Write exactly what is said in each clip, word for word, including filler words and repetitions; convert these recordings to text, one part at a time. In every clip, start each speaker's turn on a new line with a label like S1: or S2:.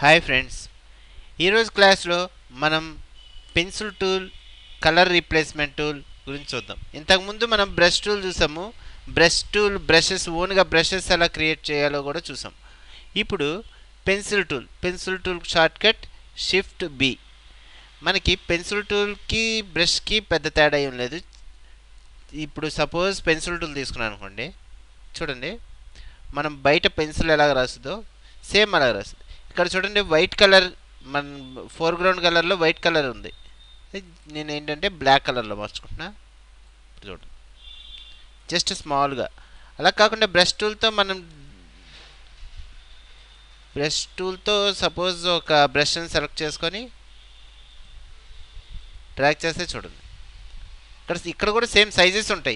S1: Hi friends, ఈరోజు క్లాస్లో మనం pencil tool, colour replacement tool గురించి చూద్దాం. ఇంతకుముందు మనం బ్రష్ టూల్ చూసాము. బ్రష్ టూల్ బ్రషెస్ ఓన్గా బ్రషెస్ ఎలా క్రియేట్ చేయాలో కూడా చూసాం. ఇప్పుడు pencil tool pencil tool shortcut shift B. మనకి పెన్సిల్ టూల్కి బ్రష్కి పెద్ద తేడా ఏం లేదు. ఇప్పుడు సపోజ్ పెన్సిల్ టూల్ తీసుకున్నాను అనుకోండి, చూడండి మనం బయట పెన్సిల్ ఎలాగ రాస్తుందో సేమ్ అలాగ రాస్తుంది. ఇక్కడ చూడండి వైట్ కలర్, మన ఫోర్గ్రౌండ్ కలర్లో వైట్ కలర్ ఉంది. నేను ఏంటంటే బ్లాక్ కలర్లో మార్చుకుంటున్నా. చూడండి జస్ట్ స్మాల్గా. అలా కాకుండా బ్రష్ టూల్తో మనం బ్రష్ టూల్తో సపోజ్ ఒక బ్రష్ని సెలెక్ట్ చేసుకొని డ్రాగ్ చేస్తే చూడండి ఇక్కడ ఇక్కడ కూడా సేమ్ సైజెస్ ఉంటాయి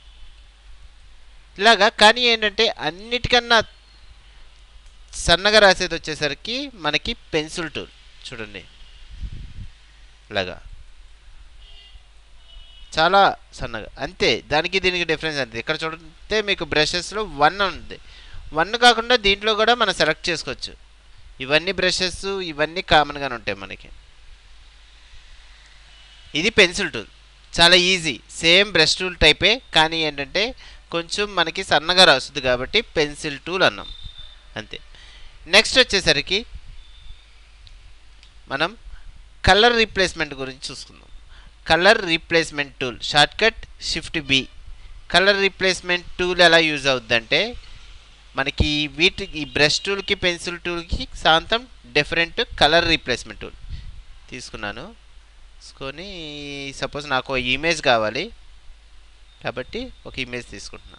S1: ఇలాగా. కానీ ఏంటంటే అన్నిటికన్నా సన్నగా రాసేది వచ్చేసరికి మనకి పెన్సిల్ టూల్. చూడండి ఇలాగా చాలా సన్నగా, అంతే. దానికి దీనికి డిఫరెన్స్ అంతే. ఇక్కడ చూడండి మీకు బ్రషెస్లో వన్ ఉంది. వన్ కాకుండా దీంట్లో కూడా మనం సెలెక్ట్ చేసుకోవచ్చు. ఇవన్నీ బ్రషెస్ ఇవన్నీ కామన్గానే ఉంటాయి మనకి. ఇది పెన్సిల్ టూల్, చాలా ఈజీ. సేమ్ బ్రష్ టూల్ టైపే, కానీ ఏంటంటే కొంచెం మనకి సన్నగా రాస్తుంది కాబట్టి పెన్సిల్ టూల్ అన్నాం, అంతే. నెక్స్ట్ వచ్చేసరికి మనం కలర్ రీప్లేస్మెంట్ గురించి చూసుకుందాం. Colour replacement tool shortcut shift B. Colour replacement tool ఎలా యూజ్ అవుద్దంటే మనకి వీటి ఈ బ్రష్ టూల్కి పెన్సిల్ టూల్కి శాంతం డిఫరెంట్ కలర్ రీప్లేస్మెంట్ టూల్ తీసుకున్నాను. తీసుకొని సపోజ్ నాకు ఒక ఇమేజ్ కావాలి కాబట్టి ఒక ఇమేజ్ తీసుకుంటున్నాను.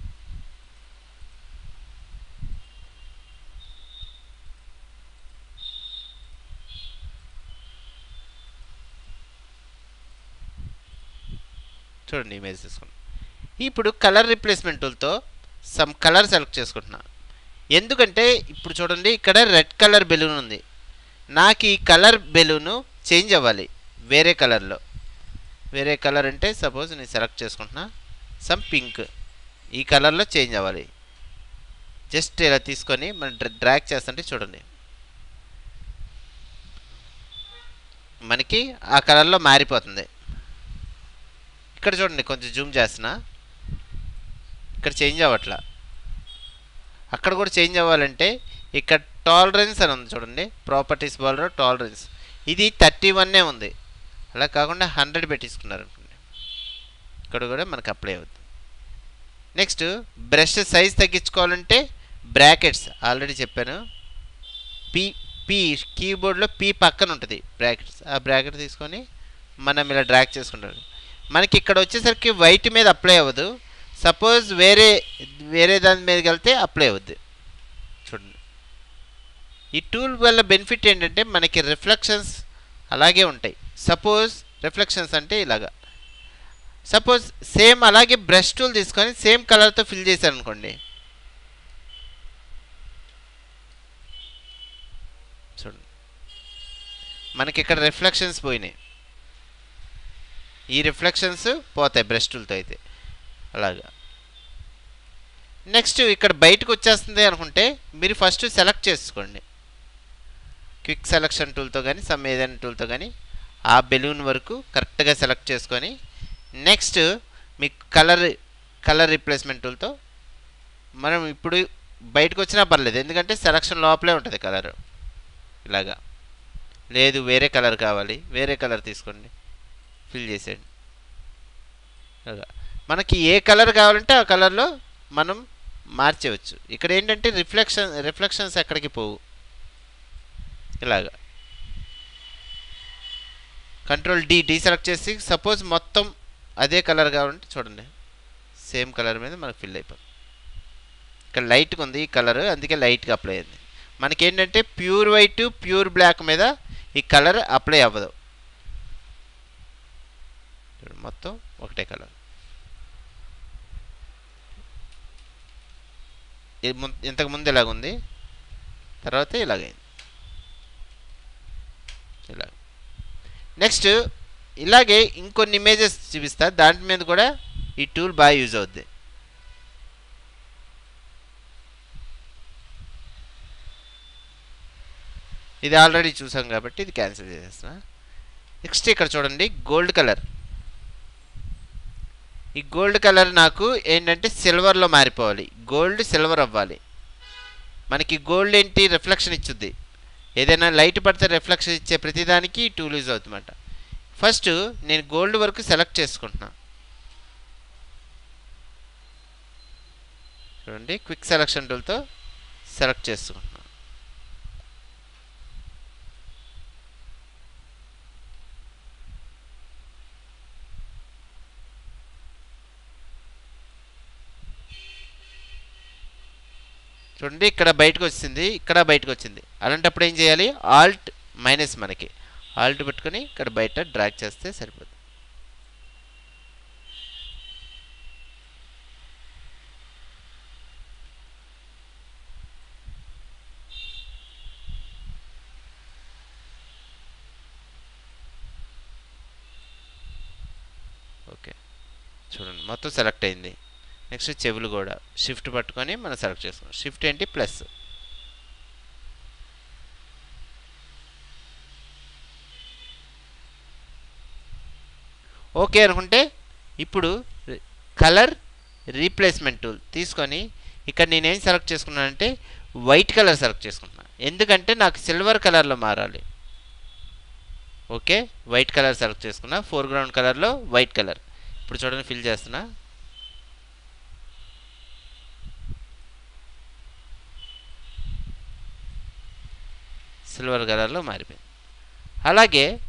S1: చూడండి ఇమేజ్ తీసుకున్నాను. ఇప్పుడు కలర్ రీప్లేస్మెంట్ టూల్తో సమ్ కలర్ సెలెక్ట్ చేసుకుంటున్నాను. ఎందుకంటే ఇప్పుడు చూడండి ఇక్కడ రెడ్ కలర్ బెలూన్ ఉంది. నాకు ఈ కలర్ బెలూను చేంజ్ అవ్వాలి వేరే కలర్లో. వేరే కలర్ అంటే సపోజ్ నేను సెలెక్ట్ చేసుకుంటున్నా సమ్ పింక్. ఈ కలర్లో చేంజ్ అవ్వాలి. జస్ట్ ఇలా తీసుకొని మనం డ్రాగ్ చేస్తుంటే చూడండి మనకి ఆ కలర్లో మారిపోతుంది. ఇక్కడ చూడండి కొంచెం జూమ్ చేస్తున్నా, ఇక్కడ చేంజ్ అవ్వట్లా. అక్కడ కూడా చేంజ్ అవ్వాలంటే ఇక్కడ టాలరెన్స్ అని ఉంది చూడండి, ప్రాపర్టీస్ బాల్లో టాలరెన్స్. ఇది థర్టీ వన్నే ఉంది. అలా కాకుండా హండ్రెడ్ పెట్టించుకున్నారు అనుకోండి, ఇక్కడ కూడా మనకు అప్లై అవుతుంది. నెక్స్ట్ బ్రష్ సైజ్ తగ్గించుకోవాలంటే బ్రాకెట్స్ ఆల్రెడీ చెప్పాను. పీ పీ కీబోర్డ్లో పీ పక్కన ఉంటుంది బ్రాకెట్స్. ఆ బ్రాకెట్ తీసుకొని మనం ఇలా డ్రాగ్ చేసుకుంటారు. మనకి ఇక్కడ వచ్చేసరికి వైట్ మీద అప్లై అవ్వదు. సపోజ్ వేరే వేరే దాని మీదకి వెళ్తే అప్లై అవుద్ది. చూడండి ఈ టూల్ వల్ల బెనిఫిట్ ఏంటంటే మనకి రిఫ్లెక్షన్స్ అలాగే ఉంటాయి. సపోజ్ రిఫ్లెక్షన్స్ అంటే ఇలాగా. సపోజ్ సేమ్ అలాగే బ్రష్ టూల్ తీసుకొని సేమ్ కలర్తో ఫిల్ చేశారు అనుకోండి, చూడండి మనకి ఇక్కడ రిఫ్లెక్షన్స్ పోయినాయి. ఈ రిఫ్లెక్షన్స్ పోతాయి బ్రష్ టూల్తో అయితే అలాగా. నెక్స్ట్ ఇక్కడ బయటకు వచ్చేస్తుంది అనుకుంటే మీరు ఫస్ట్ సెలెక్ట్ చేసుకోండి క్విక్ సెలెక్షన్ టూల్తో కానీ సమ్ ఏదైనా టూల్తో కానీ ఆ బెలూన్ వరకు కరెక్ట్గా సెలెక్ట్ చేసుకొని నెక్స్ట్ మీకు కలర్ కలర్ రీప్లేస్మెంట్ టూల్తో మనం ఇప్పుడు బయటకు వచ్చినా పర్లేదు, ఎందుకంటే సెలెక్షన్ లోపలే ఉంటుంది కలర్. ఇలాగా లేదు వేరే కలర్ కావాలి, వేరే కలర్ తీసుకోండి, ఫిల్ చేసేయండి. మనకి ఏ కలర్ కావాలంటే ఆ కలర్లో మనం మార్చవచ్చు. ఇక్కడ ఏంటంటే రిఫ్లెక్షన్ రిఫ్లెక్షన్స్ ఎక్కడికి పోవు. ఇలాగా కంట్రోల్ డి డీ సెలెక్ట్ చేసి సపోజ్ మొత్తం అదే కలర్ కావాలంటే చూడండి సేమ్ కలర్ మీద మనకు ఫిల్ అయిపోతుంది. ఇక్కడ లైట్గా ఉంది ఈ కలర్, అందుకే లైట్గా అప్లై అయింది. మనకేంటంటే ప్యూర్ వైట్ ప్యూర్ బ్లాక్ మీద ఈ కలర్ అప్లై అవ్వదు. మొత్తం ఒకటే కలర్. ఇంతకుముందు ఇలాగుంది, తర్వాత ఇలాగైంది. ఇలాగ నెక్స్ట్ ఇలాగే ఇంకొన్ని ఇమేజెస్ చూపిస్తా, దాని మీద కూడా ఈ టూల్ బాగా యూజ్ అవుద్ది. ఇది ఆల్రెడీ చూసాం కాబట్టి ఇది క్యాన్సిల్ చేసేస్తున్నా. నెక్స్ట్ ఇక్కడ చూడండి గోల్డ్ కలర్. ఈ గోల్డ్ కలర్ నాకు ఏంటంటే సిల్వర్లో మారిపోవాలి, గోల్డ్ సిల్వర్ అవ్వాలి. మనకి గోల్డ్ ఏంటి రిఫ్లెక్షన్ ఇచ్చుద్ది, ఏదైనా లైట్ పడితే రిఫ్లెక్షన్ ఇచ్చే ప్రతిదానికి టూల్ యూజ్ అవుతుందన్నమాట. ఫస్ట్ నేను గోల్డ్ వరకు సెలెక్ట్ చేసుకుంటున్నా. చూడండి క్విక్ సెలెక్షన్ టూల్తో సెలెక్ట్ చేసుకుంటున్నా. చూడండి ఇక్కడ బయటకు వచ్చింది, ఇక్కడ బయటకు వచ్చింది. అలాంటప్పుడు ఏం చేయాలి, ఆల్ట్ మైనస్, మనకి ఆల్ట్ పెట్టుకొని ఇక్కడ బయట డ్రాగ్ చేస్తే సరిపోతుంది. ఓకే చూడండి మొత్తం సెలెక్ట్ అయింది. నెక్స్ట్ చెవులు కూడా షిఫ్ట్ పట్టుకొని మనం సెలెక్ట్ చేసుకున్నాం. షిఫ్ట్ ఏంటి ప్లస్. ఓకే అనుకుంటే ఇప్పుడు కలర్ రీప్లేస్మెంట్ టూల్ తీసుకొని ఇక్కడ నేనేం సెలెక్ట్ చేసుకున్నానంటే వైట్ కలర్ సెలెక్ట్ చేసుకుంటున్నాను, ఎందుకంటే నాకు సిల్వర్ కలర్లో మారాలి. ఓకే వైట్ కలర్ సెలెక్ట్ చేసుకున్నా, ఫోర్గ్రౌండ్ కలర్లో వైట్ కలర్. ఇప్పుడు చూడండి ఫిల్ చేస్తున్నా. సిల్వర్ కలర్లో మారిపోయింది. అలాగే